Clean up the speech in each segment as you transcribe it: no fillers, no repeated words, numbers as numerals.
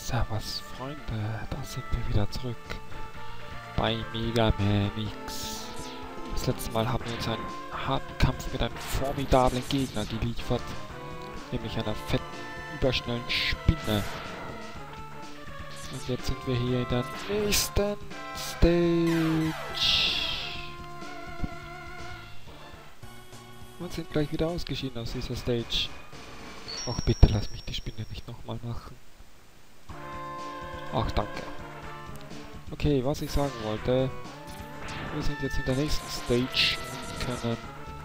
Servus Freunde, da sind wir wieder zurück bei Mega Man X. Das letzte Mal haben wir uns einen harten Kampf mit einem formidablen Gegner geliefert, nämlich einer fetten, überschnellen Spinne. Und jetzt sind wir hier in der nächsten Stage. Und sind gleich wieder ausgeschieden aus dieser Stage. Ach bitte, lass mich die Spinne nicht nochmal machen. Ach, danke. Okay, was ich sagen wollte. Wir sind jetzt in der nächsten Stage und können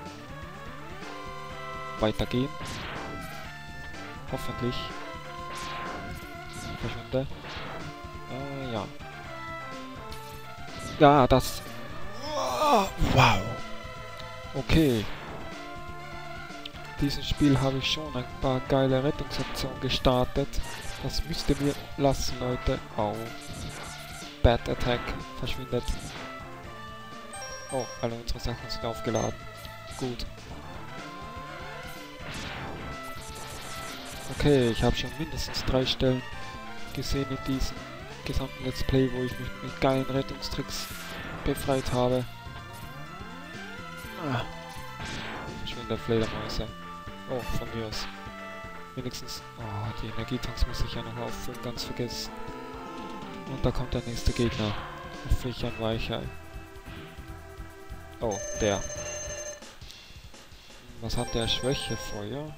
weitergehen. Hoffentlich. Verschwinde. Ja. Ja, das... Wow. Okay. In diesem Spiel habe ich schon ein paar geile Rettungsaktionen gestartet. Das müsst ihr mir lassen, Leute. Au. Bad Attack. Verschwindet. Oh, alle unsere Sachen sind aufgeladen. Gut. Okay, ich habe schon mindestens 3 Stellen gesehen in diesem gesamten Let's Play, wo ich mich mit geilen Rettungstricks befreit habe. Verschwindet Fledermäuse. Oh, von mir aus. Wenigstens... Oh, die Energietanks muss ich ja noch auffüllen, ganz vergessen. Und da kommt der nächste Gegner. Hoffe ich ein Weichei. Oh, der. Was hat der? Schwäche? Feuer?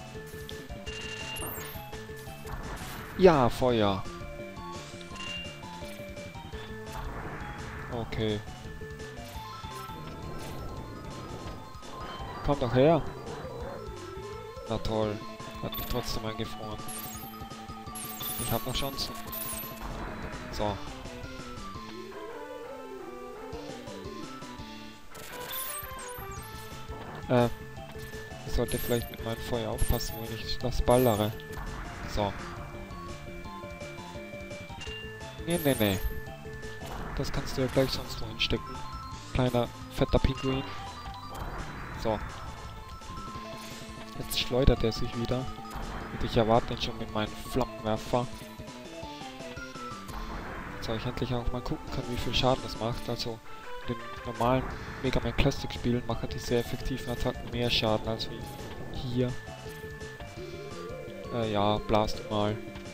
Ja, Feuer. Okay. Komm doch her. Na toll. Hat mich trotzdem eingefroren. Ich habe noch Chancen. So. Ich sollte vielleicht mit meinem Feuer aufpassen, wenn ich das ballere. So. Nee. Das kannst du ja gleich sonst wo hinstecken. Kleiner, fetter Pinguin. So. Jetzt schleudert er sich wieder. Und ich erwarte ihn schon mit meinem Flammenwerfer. So, ich endlich auch mal gucken kann, wie viel Schaden das macht. Also, in den normalen Mega Man Classic Spielen machen die sehr effektiven Attacken mehr Schaden als wie hier. Ja, blast mal.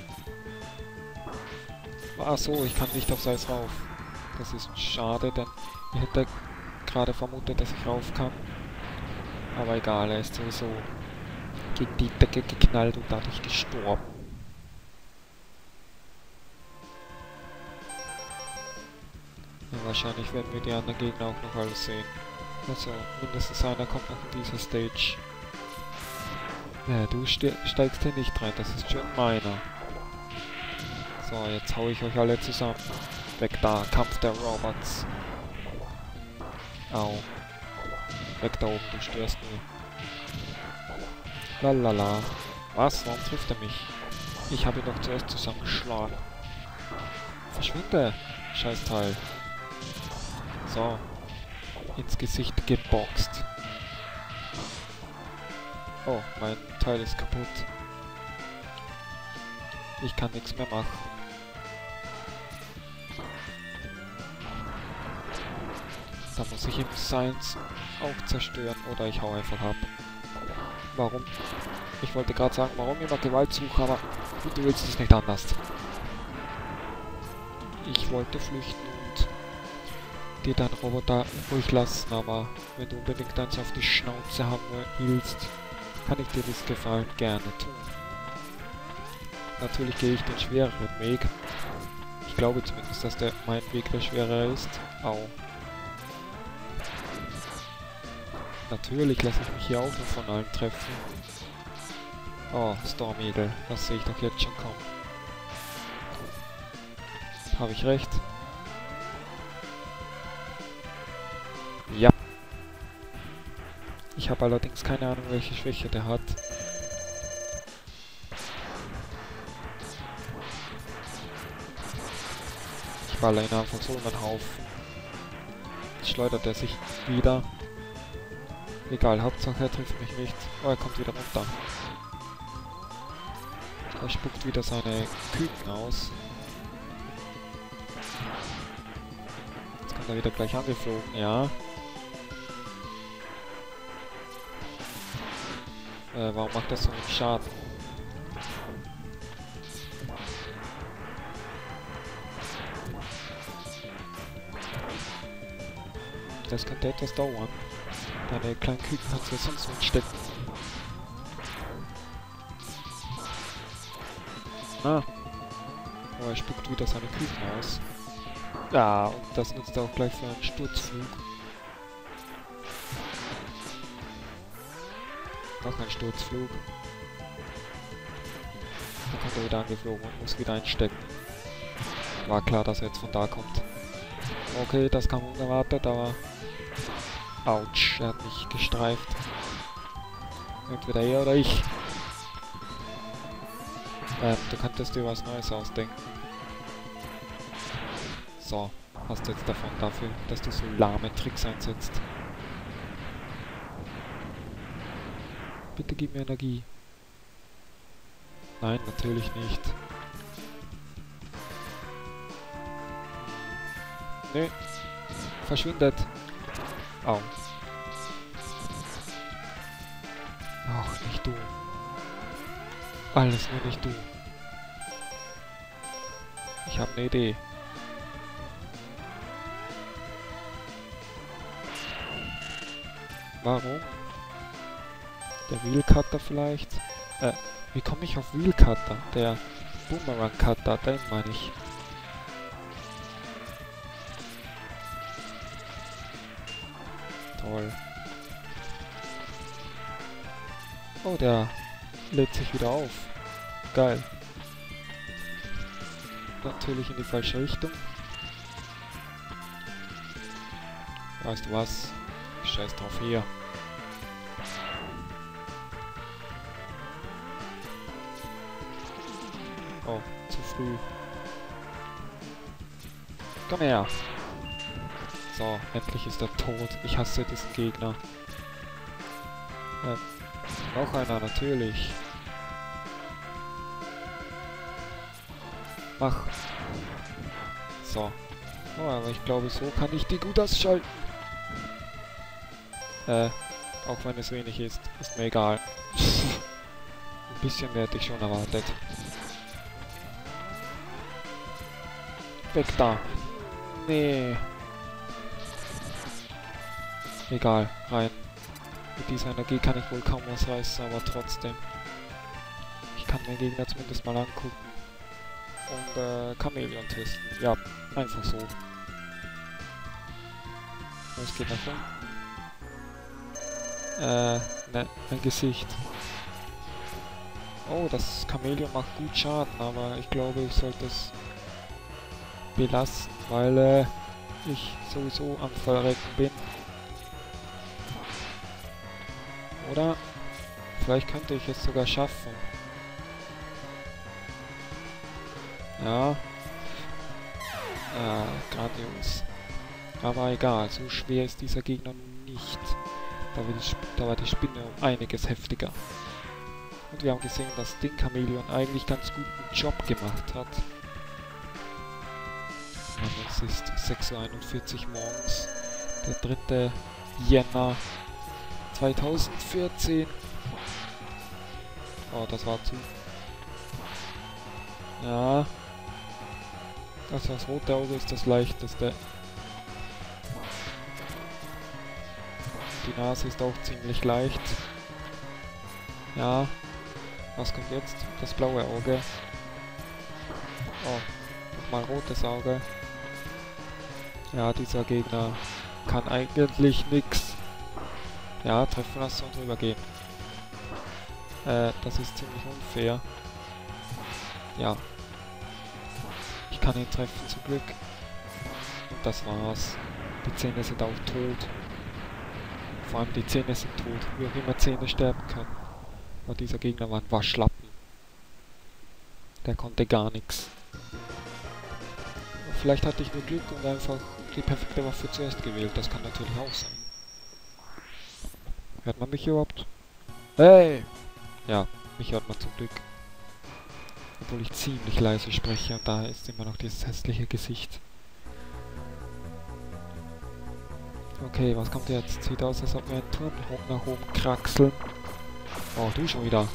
Ach so, ich kann nicht aufs Eis rauf. Das ist schade, denn ich hätte gerade vermutet, dass ich rauf kann. Aber egal, er ist sowieso gegen die Decke geknallt und dadurch gestorben. Ja, wahrscheinlich werden wir die anderen Gegner auch noch alles sehen. Also, mindestens einer kommt noch in dieser Stage. Ja, du steigst hier nicht rein, das ist schon meiner. So, jetzt hau ich euch alle zusammen. Weg da, Kampf der Robots. Au. Weg da oben, du störst nur. Lalala. Was? Warum trifft er mich? Ich habe ihn doch zuerst zusammengeschlagen. Verschwinde, Scheißteil. So. Ins Gesicht geboxt. Oh, mein Teil ist kaputt. Ich kann nichts mehr machen. Da muss ich ihm Science auch zerstören oder ich hau einfach ab. Warum? Ich wollte gerade sagen, warum immer Gewalt suchen, aber du willst es nicht anders. Ich wollte flüchten und dir deinen Roboter ruhig lassen, aber wenn du unbedingt eins auf die Schnauze haben willst, kann ich dir das Gefallen gerne tun. Natürlich gehe ich den schwereren Weg. Ich glaube zumindest, dass mein Weg der schwerere ist. Au. Natürlich lasse ich mich hier auch noch von allen treffen. Oh, Storm Eagle. Das sehe ich doch jetzt schon kommen. Habe ich recht? Ja. Ich habe allerdings keine Ahnung, welche Schwäche der hat. Ich baller ihn einfach so in den Haufen. Jetzt schleudert er sich wieder. Egal, Hauptsache er trifft mich nicht. Oh, er kommt wieder runter. Er spuckt wieder seine Küken aus. Jetzt kommt er wieder gleich angeflogen, ja. Warum macht das so einen Schaden? Das könnte etwas dauern. Deine kleinen Küken hat ja sonst nicht stecken. Ah. Oh, er spuckt wieder seine Küken aus. Ja, und das nutzt er auch gleich für einen Sturzflug. Noch ein Sturzflug. Dann kommt er wieder angeflogen und muss wieder einstecken. War klar, dass er jetzt von da kommt. Okay, das kam unerwartet, aber... Autsch, er hat mich gestreift. Entweder er oder ich. Du könntest dir was Neues ausdenken. So, hast du jetzt davon dafür, dass du so lahme Tricks einsetzt. Bitte gib mir Energie. Nein, natürlich nicht. Nö. Verschwindet. Au. Ach, nicht du. Alles nur nicht du. Ich habe eine Idee. Warum? Der Wheel Cutter vielleicht? Wie komme ich auf Wheel Cutter? Der Boomerang Cutter, den meine ich. Toll. Oh, der lädt sich wieder auf. Geil. Natürlich in die falsche Richtung. Weißt du was? Scheiß drauf hier. Oh, zu früh. Komm her. So, endlich ist er tot. Ich hasse diesen Gegner. Noch einer, natürlich. Mach. So. Oh, aber ich glaube, so kann ich die gut ausschalten. Auch wenn es wenig ist. Ist mir egal. Ein bisschen mehr hätte ich schon erwartet. Weg da. Nee. Egal, rein. Mit dieser Energie kann ich wohl kaum was reißen, aber trotzdem. Ich kann den Gegner zumindest mal angucken. Und Chamäleon testen. Ja, einfach so. Es geht nach unten. Ne, ein Gesicht. Oh, das Chamäleon macht gut Schaden, aber ich glaube, ich sollte es belassen, weil ich sowieso am Verrecken bin. Oder? Vielleicht könnte ich es sogar schaffen. Ja. Grandios. Aber egal, so schwer ist dieser Gegner nicht. Da war die Spinne um einiges heftiger. Und wir haben gesehen, dass Ding Chamäleon eigentlich ganz guten Job gemacht hat. Es ist 6:41 Uhr morgens, der 3. Jänner 2014. Oh, das war zu. Ja. Also das rote Auge ist das leichteste. Die Nase ist auch ziemlich leicht. Ja. Was kommt jetzt? Das blaue Auge. Oh, nochmal rotes Auge. Ja, dieser Gegner kann eigentlich nix. Ja, treffen lassen und rübergehen. Das ist ziemlich unfair. Ja. Ich kann ihn treffen zum Glück. Und das war's. Die Zähne sind auch tot. Vor allem die Zähne sind tot. Wie auch immer Zähne sterben können. Aber dieser Gegner war ein Waschlappen. Der konnte gar nichts. Vielleicht hatte ich nur Glück und einfach die perfekte Waffe zuerst gewählt. Das kann natürlich auch sein. Hört man mich überhaupt? Hey! Ja, mich hört man zum Glück. Obwohl ich ziemlich leise spreche und da ist immer noch dieses hässliche Gesicht. Okay, was kommt jetzt? Sieht aus, als ob wir einen Turm nach oben kraxeln. Oh, du schon wieder.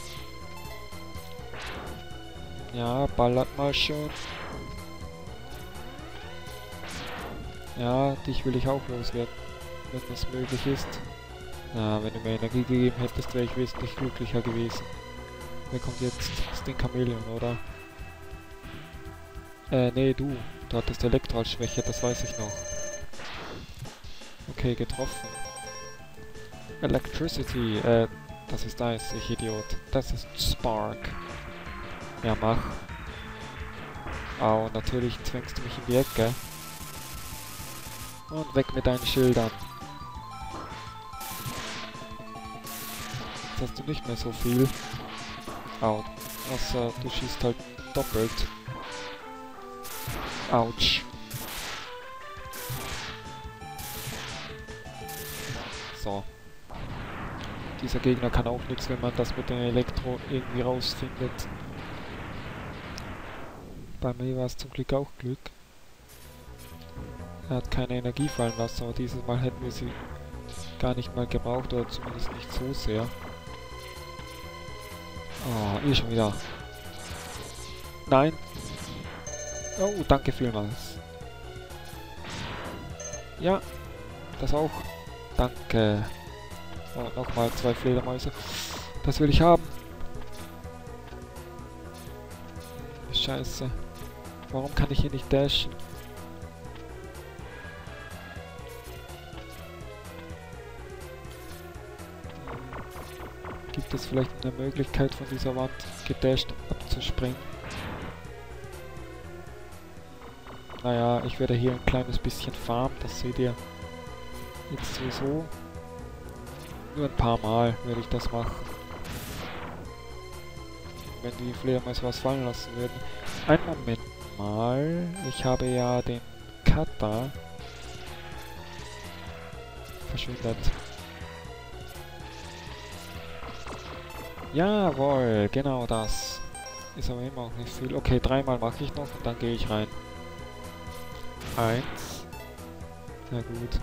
Ja, ballert mal schön. Ja, dich will ich auch loswerden, wenn es möglich ist. Na, wenn du mir Energie gegeben hättest, wäre ich wesentlich glücklicher gewesen. Wer kommt jetzt? Das ist den Chamäleon, oder? Nee, du. Du hattest Elektro-Schwäche, das weiß ich noch. Okay, getroffen. Electricity, das ist Eis, ich Idiot. Das ist Spark. Ja, mach. Au, natürlich zwängst du mich in die Ecke. Und weg mit deinen Schildern. Jetzt hast du nicht mehr so viel. Au. Außer du schießt halt doppelt. Autsch. So. Dieser Gegner kann auch nichts, wenn man das mit dem Elektro irgendwie rausfindet. Bei mir war es zum Glück auch Glück. Er hat keine Energie fallen lassen, aber dieses Mal hätten wir sie gar nicht mal gebraucht, oder zumindest nicht so sehr. Oh, ihr schon wieder. Nein. Oh, danke vielmals. Ja, das auch. Danke. Oh, nochmal 2 Fledermäuse. Das will ich haben. Scheiße. Warum kann ich hier nicht dashen? Gibt es vielleicht eine Möglichkeit, von dieser Wand gedasht abzuspringen? Naja, ich werde hier ein kleines bisschen farmen, das seht ihr jetzt sowieso. Nur ein paar Mal werde ich das machen. Wenn die Fledermäuse was fallen lassen würden. Einen Moment mal. Ich habe ja den Cutter verschwindet. Jawohl, genau das. Ist aber immer auch nicht viel. Okay, 3-mal mache ich noch und dann gehe ich rein. 1. Sehr gut.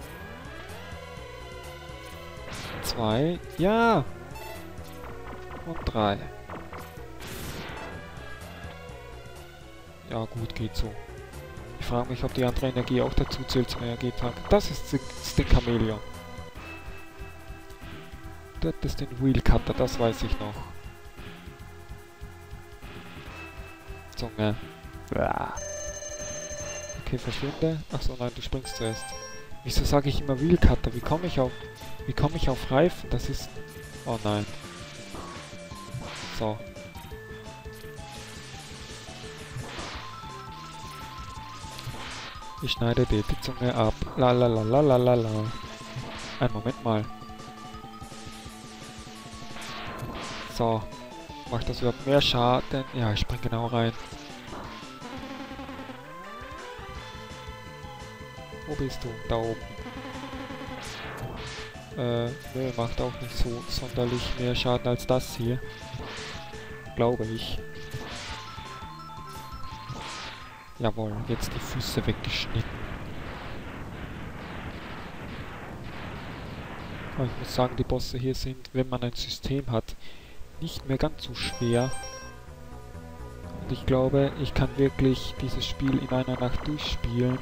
2. Ja! Und 3. Ja gut, geht so. Ich frage mich, ob die andere Energie auch dazu zählt zum Energietank. Das ist den Chamäleon. Das ist den Wheel Cutter, das weiß ich noch. Zunge. Okay, verschwinde. Achso, nein, du springst zuerst. Wieso sage ich immer Wheel Cutter? Wie komme ich auf Reifen? Das ist... Oh nein. So. Ich schneide dir die Zunge ab. La la la la la la la. Einen Moment mal. So. Macht das überhaupt mehr Schaden? Ja, ich spring genau rein. Wo bist du? Da oben. Nö, macht auch nicht so sonderlich mehr Schaden als das hier. Glaube ich. Jawohl, jetzt die Füße weggeschnitten. Aber ich muss sagen, die Bosse hier sind, wenn man ein System hat, nicht mehr ganz so schwer. Und ich glaube, ich kann wirklich dieses Spiel in einer Nacht durchspielen.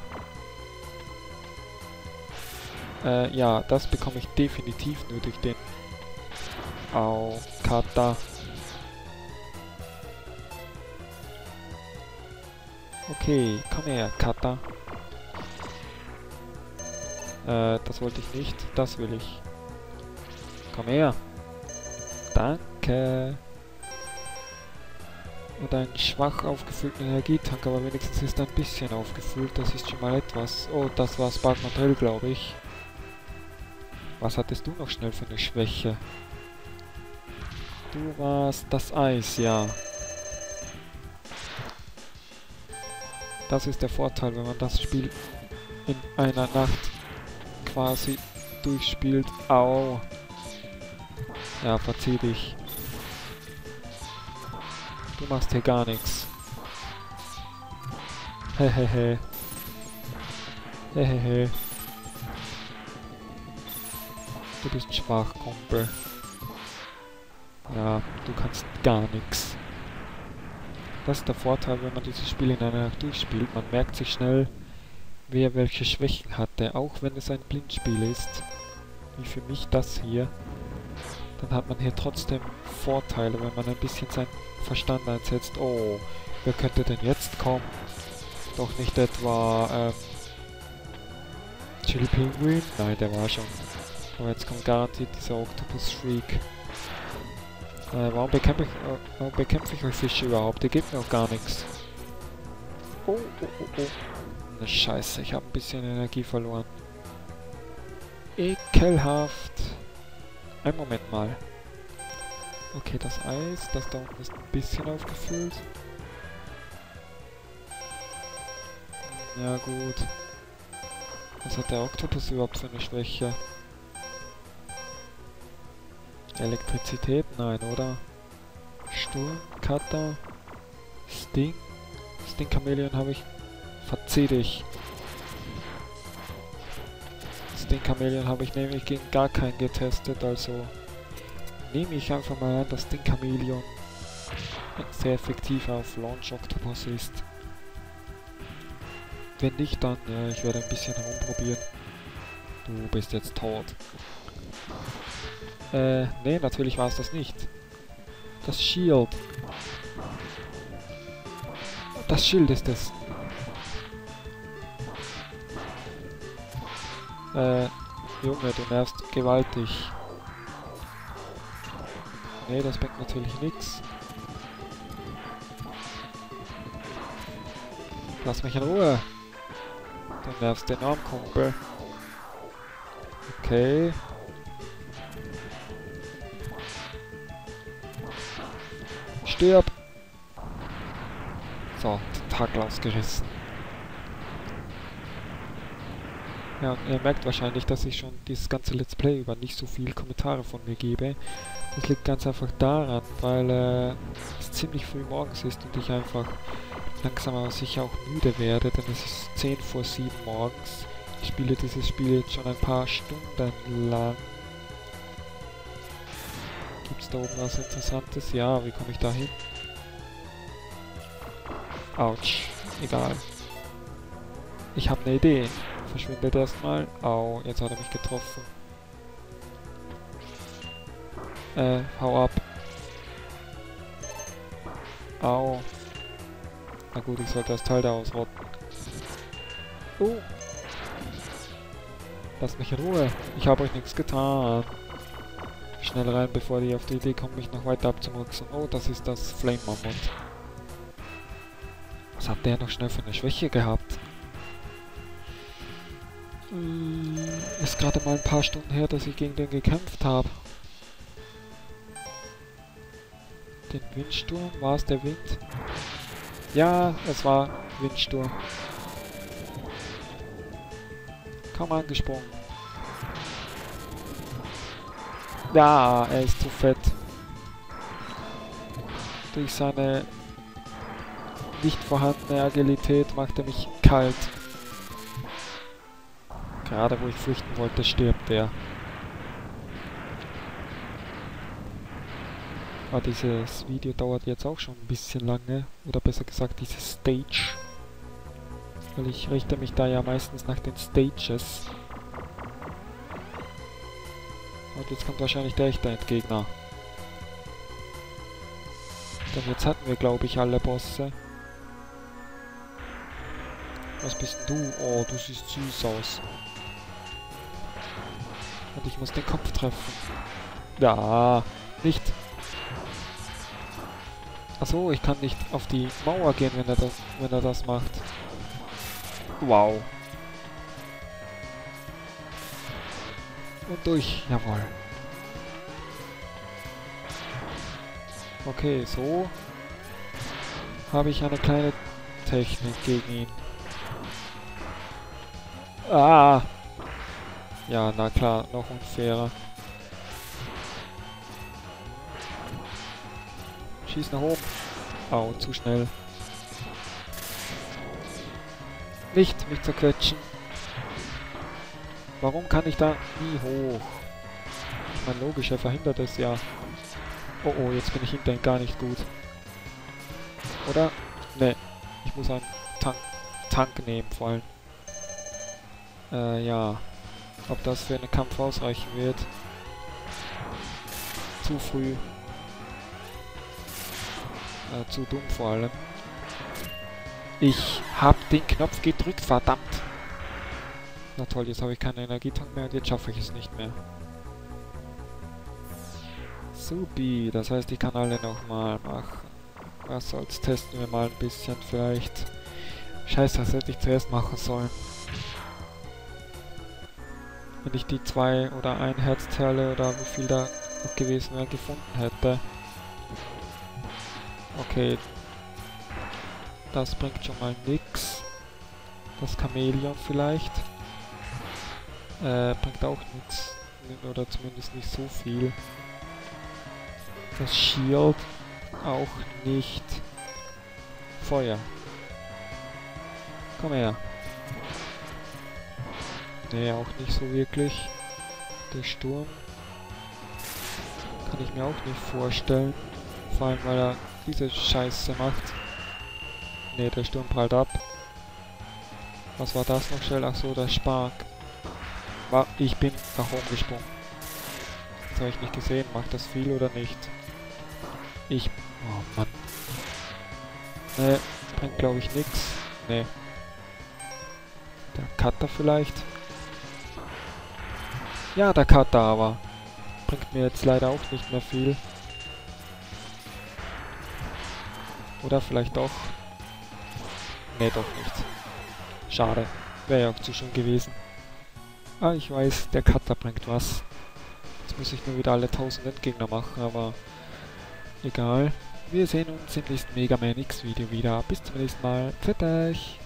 Ja, das bekomme ich definitiv nur durch den Kata. Okay, komm her, Kata. Das wollte ich nicht, das will ich. Komm her. Danke. Und einen schwach aufgefüllten Energietank, aber wenigstens ist er ein bisschen aufgefüllt, das ist schon mal etwas. Oh, das war Spark Montreal, glaube ich. Was hattest du noch schnell für eine Schwäche? Du warst das Eis, ja. Das ist der Vorteil, wenn man das Spiel in einer Nacht quasi durchspielt. Au. Ja, verzieh dich. Du machst hier gar nichts. Hehehe. Hehehe. Du bist schwach, Kumpel. Ja, du kannst gar nichts. Das ist der Vorteil, wenn man dieses Spiel in einer Nacht durchspielt. Man merkt sich schnell, wer welche Schwächen hatte, auch wenn es ein Blindspiel ist. Wie für mich das hier. Dann hat man hier trotzdem Vorteile, wenn man ein bisschen seinen Verstand einsetzt. Oh, wer könnte denn jetzt kommen? Doch nicht etwa, Chili Penguin? Nein, der war schon. Aber jetzt kommt garantiert dieser Octopus Shriek. Warum bekämpfe ich euch Fische überhaupt? Ihr gebt mir auch gar nichts. Oh. Ne Scheiße, ich habe ein bisschen Energie verloren. Ekelhaft. Einen Moment mal. Okay, das Eis, das da unten ist ein bisschen aufgefüllt. Ja gut. Was hat der Oktopus überhaupt für eine Schwäche? Elektrizität? Nein, oder? Sturm, Cutter, Sting. Sting Chameleon habe ich. Verzieh dich. Sting Chameleon habe ich nämlich gegen gar keinen getestet, also nehme ich einfach mal an, dass Sting Chameleon sehr effektiv auf Launch Octopus ist. Wenn nicht, dann ja, ich werde ein bisschen herumprobieren. Du bist jetzt tot. Nee, natürlich war es das nicht. Das Shield. Das Schild ist es. Junge, du nervst gewaltig. Nee, das bringt natürlich nichts. Lass mich in Ruhe. Du nervst enorm, Kumpel. Okay. Stirb! So, Tentakel ausgerissen. Ja, und ihr merkt wahrscheinlich, dass ich schon dieses ganze Let's Play über nicht so viel Kommentare von mir gebe. Das liegt ganz einfach daran, weil es ziemlich früh morgens ist und ich einfach langsam aber sicher auch müde werde, denn es ist 10 vor 7 morgens. Ich spiele dieses Spiel jetzt schon ein paar Stunden lang. Gibt's da oben was Interessantes? Ja, wie komme ich da hin? Autsch, egal. Ich habe eine Idee. Verschwindet erstmal. Au, jetzt hat er mich getroffen. Hau ab. Au. Na gut, ich sollte das Teil da ausrotten. Oh. Lasst mich in Ruhe. Ich habe euch nichts getan. Schnell rein, bevor die auf die Idee kommen, mich noch weiter abzumurksen. Oh, das ist das Flame Mammut. Was hat der noch schnell für eine Schwäche gehabt? Ist gerade mal ein paar Stunden her, dass ich gegen den gekämpft habe. Den Windsturm? War es der Wind? Ja, es war Windsturm. Kaum angesprungen. Ja, er ist zu fett. Durch seine nicht vorhandene Agilität macht er mich kalt. Gerade wo ich flüchten wollte, stirbt er. Aber dieses Video dauert jetzt auch schon ein bisschen lange. Oder besser gesagt, diese Stage. Weil ich richte mich da ja meistens nach den Stages. Und jetzt kommt wahrscheinlich der echte Endgegner. Denn jetzt hatten wir, glaube ich, alle Bosse. Was bist denn du? Oh, du siehst süß aus. Und ich muss den Kopf treffen. Ja, nicht. Achso, ich kann nicht auf die Mauer gehen, wenn er das macht. Wow. Und durch. Jawohl. Okay, so habe ich eine kleine Technik gegen ihn. Ah! Ja, na klar, noch unfairer. Schieß nach oben. Au, zu schnell. Nicht mich zerquetschen. Warum kann ich da nie hoch? Mein logischer verhindert es ja. Oh oh, jetzt bin ich hinter ihm gar nicht gut. Oder? Ne, ich muss einen Tank nehmen vor allem. Ja. Ob das für einen Kampf ausreichen wird? Zu früh. Zu dumm vor allem. Ich hab den Knopf gedrückt, verdammt! Na toll, jetzt habe ich keinen Energietank mehr und jetzt schaffe ich es nicht mehr. Supi, das heißt, ich kann alle nochmal machen. Was soll's, testen wir mal ein bisschen vielleicht. Scheiße, das hätte ich zuerst machen sollen. Wenn ich die 2 oder 1 Herzteile oder wie viel da noch gewesen wäre, gefunden hätte. Okay. Das bringt schon mal nix. Das Chamäleon vielleicht. Bringt auch nichts. Oder zumindest nicht so viel. Das Shield auch nicht. Feuer. Komm her. Nee, auch nicht so wirklich. Der Sturm kann ich mir auch nicht vorstellen. Vor allem, weil er diese Scheiße macht. Nee, der Sturm prallt ab. Was war das noch schnell? Ach so, der Spark. Ich bin nach oben gesprungen. Das habe ich nicht gesehen. Macht das viel oder nicht? Oh Mann. Ne, bringt glaube ich nix. Ne. Der Cutter vielleicht? Ja, der Cutter aber. Bringt mir jetzt leider auch nicht mehr viel. Oder vielleicht doch. Ne, doch nicht. Schade. Wäre ja auch zu schön gewesen. Ah, ich weiß, der Cutter bringt was. Jetzt muss ich nur wieder alle 1000 Endgegner machen, aber egal. Wir sehen uns im nächsten Mega Man X Video wieder. Bis zum nächsten Mal. Pfiat euch!